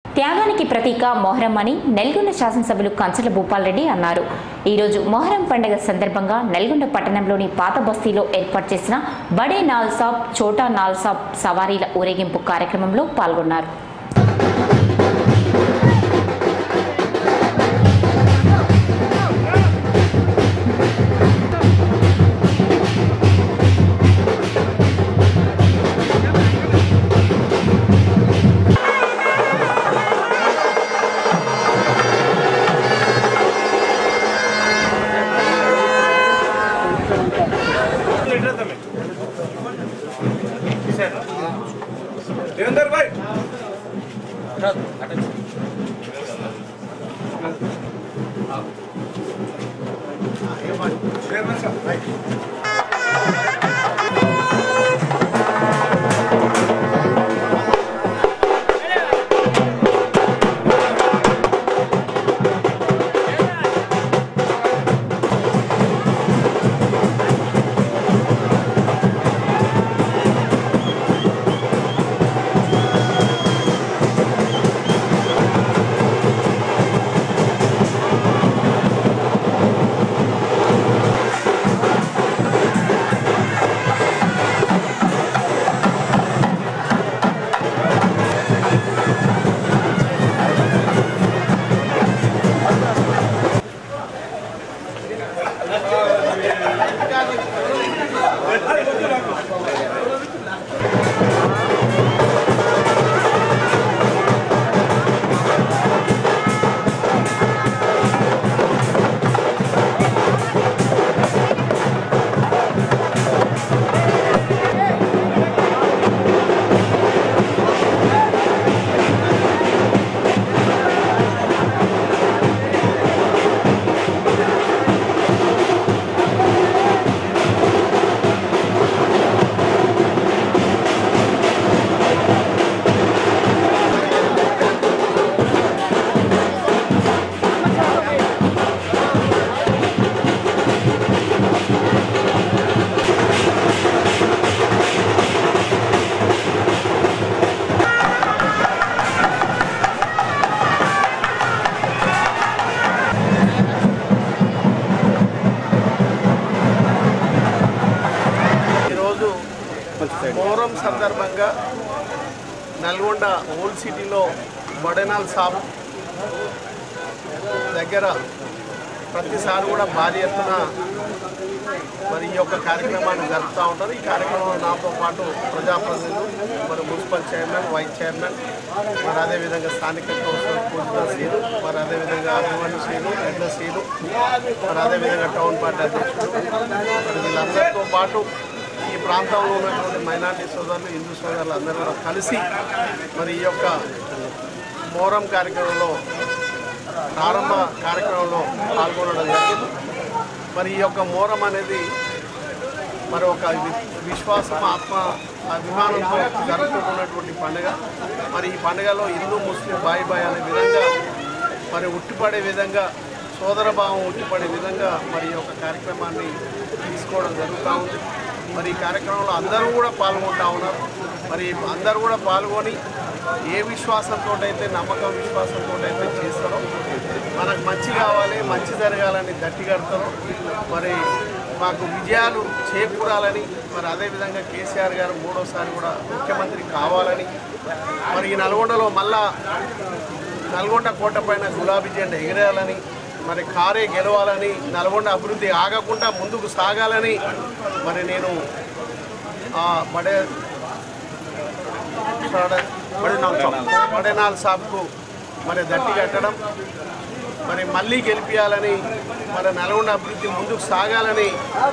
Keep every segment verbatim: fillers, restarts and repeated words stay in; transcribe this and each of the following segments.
త్యాగానికి ప్రతీక మొహరం అని నల్గొండ శాసనసభ్యులు కంచల భూపాల్ రెడ్డి అన్నారు. ఈరోజు మొహరం పండుగ సందర్భంగా నల్గొండ పట్టణంలోని పాత బస్తీలో ఏర్పాటు చేసిన బడే నాల్సాబ్ చోటా నాల్సాబ్ సవారీల ఊరేగింపు కార్యక్రమంలో పాల్గొన్నారు. మొహరం సందర్భంగా నల్గొండ ఓల్డ్ సిటీలో బడే నాల్సాబ్ దగ్గర ప్రతిసారి కూడా భారీ ఎత్తున మరి ఈ యొక్క కార్యక్రమాన్ని జరుపుతూ ఉంటారు. ఈ కార్యక్రమంలో నాతో పాటు ప్రజాప్రతినిధులు, మరి మున్సిపల్ చైర్మన్, వైస్ చైర్మన్, మరి అదేవిధంగా స్థానిక కౌన్సిలర్ సీలు, మరి అదేవిధంగా అభిమాని సీలు, ఎడ్ల సీలు, మరి అదేవిధంగా టౌన్ పార్టీ అధ్యక్షులు, మరి వీళ్ళందరితో పాటు ఈ ప్రాంతంలో ఉన్నటువంటి మైనార్టీ సోదరులు, హిందూ సోదరులు అందరూ కూడా కలిసి మరి ఈ యొక్క మొహరం కార్యక్రమంలో ప్రారంభ కార్యక్రమంలో పాల్గొనడం జరిగింది. మరి ఈ యొక్క మొహరం అనేది మరి ఒక విశ్వాసం, ఆత్మ అభిమానంతో జరుపుకుంటున్నటువంటి పండుగ. మరి ఈ పండుగలో హిందూ ముస్లిం బాయ్ బాయ్ అనే విధంగా మరి ఉట్టిపడే విధంగా, సోదరభావం ఉట్టిపడే విధంగా మరి ఈ యొక్క కార్యక్రమాన్ని తీసుకోవడం జరుగుతూ ఉంది. మరి ఈ కార్యక్రమంలో అందరూ కూడా పాల్గొంటూ ఉన్నారు. మరి అందరూ కూడా పాల్గొని ఏ విశ్వాసంతో అయితే, నమ్మకం విశ్వాసంతో అయితే చేస్తారో, మనకు మంచి కావాలి, మంచి జరగాలని దట్టి కడతారో, మరి మాకు విజయాలు చేకూరాలని, మరి అదేవిధంగా కేసీఆర్ గారు మూడోసారి కూడా ముఖ్యమంత్రి కావాలని, మరి ఈ నల్గొండలో మళ్ళా నల్గొండ కోట పైన గులాబీ జెండా ఎగిరేయాలని, మరి కారే గెలవాలని, నల్గొండ అభివృద్ధి ఆగకుండా ముందుకు సాగాలని మరి నేను బడే బడే నాల్సాబ్కు మరి దట్టి కట్టడం, మరి మళ్ళీ గెలిపించాలని, మరి నల్గొండ అభివృద్ధి ముందుకు సాగాలని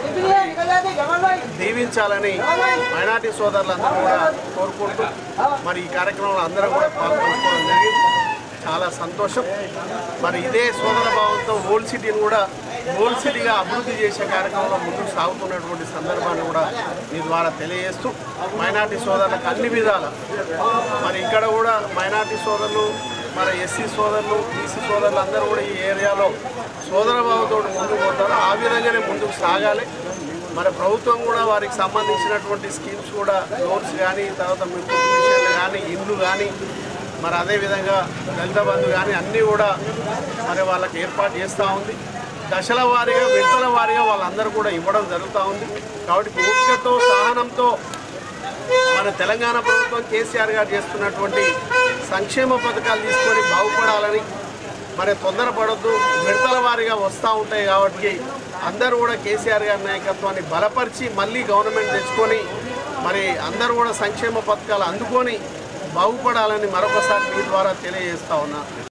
దీవించాలని మైనార్టీ సోదరులందరూ కూడా కోరుకుంటూ మరి ఈ కార్యక్రమంలో అందరూ కూడా పాల్గొనుకోవడం జరిగింది. చాలా సంతోషం. మరి ఇదే సోదర భావంతో ఓల్డ్ సిటీని కూడా ఓల్డ్ సిటీగా అభివృద్ధి చేసే కార్యక్రమంలో ముందుకు సాగుతున్నటువంటి సందర్భాన్ని కూడా మీ ద్వారా తెలియజేస్తూ మైనార్టీ సోదరులకు అన్ని విధాల మరి ఇక్కడ కూడా మైనార్టీ సోదరులు, మరి ఎస్సీ సోదరులు, బీసీ సోదరులు అందరూ కూడా ఈ ఏరియాలో సోదర భావంతో ముందుకు పోతారు. ఆ విధంగానే ముందుకు సాగాలి. మరి ప్రభుత్వం కూడా వారికి సంబంధించినటువంటి స్కీమ్స్ కూడా లోన్స్ కానీ, తర్వాత మిషన్ కానీ, ఇండ్లు కానీ, మరి అదేవిధంగా దళిత బంధు కానీ అన్నీ కూడా మరి వాళ్ళకి ఏర్పాటు చేస్తూ ఉంది. దశల వారీగా విడతల వారీగా వాళ్ళందరూ కూడా ఇవ్వడం జరుగుతూ ఉంది. కాబట్టి ఓపికతో సహనంతో మన తెలంగాణ ప్రభుత్వం కేసీఆర్ గారు చేస్తున్నటువంటి సంక్షేమ పథకాలు తీసుకొని బాగుపడాలని మరి తొందరపడొద్దు. విడతల వారీగా వస్తూ ఉంటాయి కాబట్టి అందరూ కూడా కేసీఆర్ గారి నాయకత్వాన్ని బలపరిచి మళ్ళీ గవర్నమెంట్ తెచ్చుకొని మరి అందరూ కూడా సంక్షేమ పథకాలు అందుకొని బాగుపడాలని మరొకసారి మీ ద్వారా తెలియజేస్తా ఉన్నా.